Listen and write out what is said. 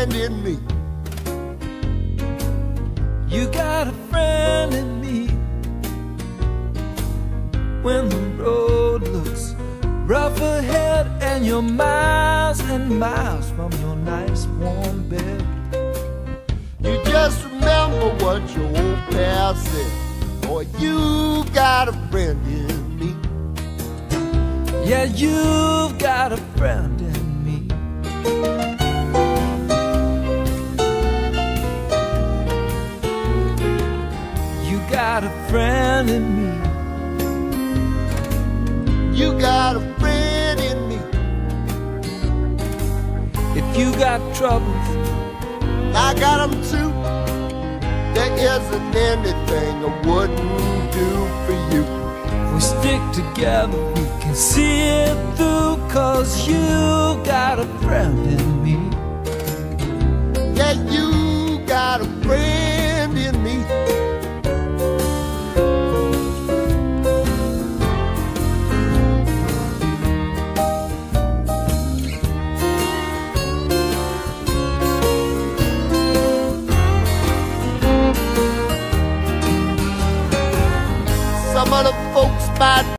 friend in me. You got a friend in me. When the road looks rough ahead and you're miles and miles from your nice warm bed, You just remember what your old pal said. Boy, you got a friend in me. yeah, you've got a friend in me. You got a friend in me. You got a friend in me. If you got troubles, I got them too. There isn't anything I wouldn't do for you. if we stick together, we can see it through. 'Cause you got a friend in me.